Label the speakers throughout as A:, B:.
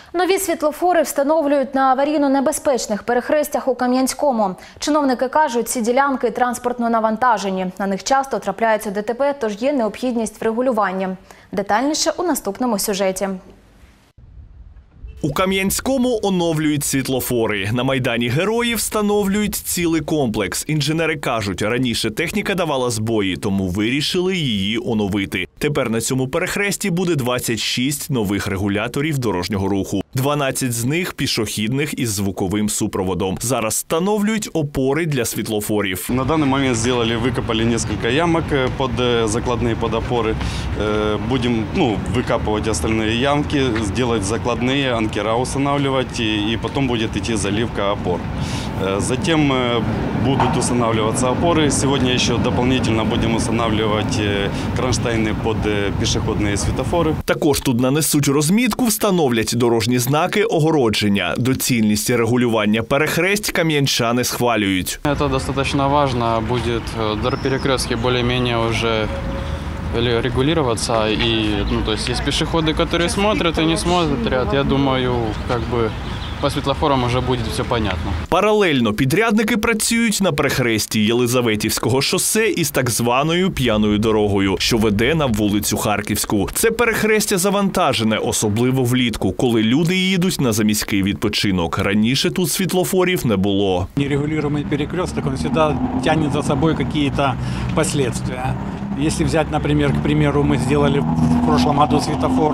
A: Нові світлофори встановлюють на аварійно-небезпечних перехрестях у Кам'янському. Чиновники кажуть, ці ділянки транспортно навантажені. На них часто трапляються ДТП, тож є необхідність врегулювання. Детальніше у наступному сюжеті.
B: У Кам'янському оновлюють світлофори. На Майдані Героїв встановлюють цілий комплекс. Інженери кажуть, раніше техніка давала збої, тому вирішили її оновити. Тепер на цьому перехресті буде 26 нових регуляторів дорожнього руху. 12 з них пішохідних із звуковим супроводом. Зараз встановлюють опори для світлофорів.
C: На данный момент выкопали несколько ямок под закладные под опоры. Будем выкапывать остальные ямки, сделать закладные, анкера устанавливать, и потом будет идти заливка опор. Затем будут устанавливаться опоры. Сегодня еще дополнительно будем устанавливать кронштейны под пешеходные светофоры.
B: Також тут нанесуть розмітку, встановлять дорожні знаки огородження. Доцільність регулювання перехресть кам'янчани схвалюють.
D: Это достаточно важно. Будет перекрестки более-менее уже регулироваться. И, то есть есть пешеходы, которые смотрят и не смотрят. Я думаю, по світлофорам вже буде все понятно.
B: Паралельно підрядники працюють на перехресті Єлизаветівського шосе із так званою п'яною дорогою, що веде на вулицю Харківську. Це перехрестя завантажене, особливо влітку, коли люди їдуть на заміський відпочинок. Раніше тут світлофорів не було.
E: Нерегулируемый перекресток, он всегда тянет за собой какие-то последствия. Если взять, например, к примеру, мы сделали в прошлом году светофор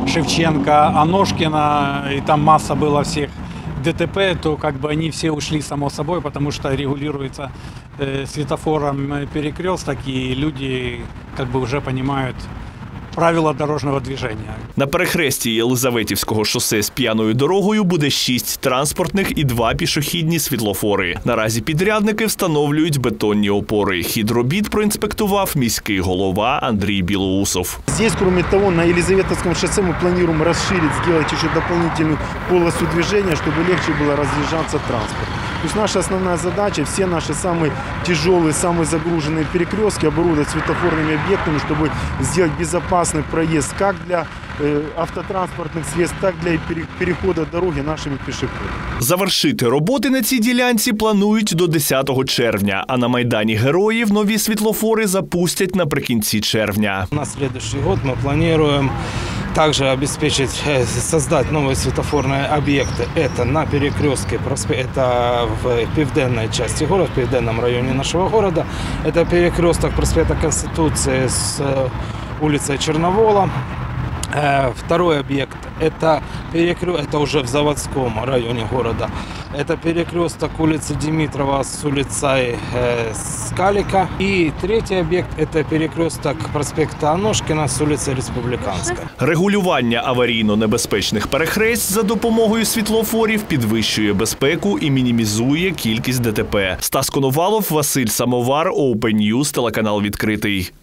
E: Шевченко-Аношкина, и там масса было всех ДТП, то они все ушли само собой, потому что регулируется светофором перекресток, и люди уже понимают правила дорожнього движення.
B: На перехресті Єлизаветівського шосе з п'яною дорогою буде 6 транспортних і 2 пішохідні світлофори. Наразі підрядники встановлюють бетонні опори. Хід робіт проінспектував міський голова Андрій Білоусов.
F: Здесь, кроме того, на Елизаветовском шоссе мы планируем расширить, сделать еще дополнительную полосу движения, чтобы легче было разъезжаться транспорт. То есть наша основная задача, все наши самые тяжелые, самые загруженные перекрестки оборудовать светофорными объектами, чтобы сделать безопасный проезд как для автотранспортних средств, так для переходу дороги нашими пішоходами.
B: Завершити роботи на цій ділянці планують до 10 червня, а на Майдані Героїв нові світлофори запустять наприкінці червня.
G: На следующий год мы планируем также обеспечить, создать новые светофорные объекты. Это на перекрестке, это в південной части города, в південном районе нашего города. Это перекресток проспекта Конституции с улицы Черновола. Второй объект – это уже в заводском районе города. Это перекресток улицы Димитрова с улицей Скалика. И третий объект – это перекресток проспекта Аношкина с улицы Республиканской.
B: Регулювання аварійно-небезпечних перехресть за допомогою світлофорів підвищує безпеку і мінімізує кількість ДТП. Стас Коновалов, Василь Самовар, Open News, телеканал «Відкритий».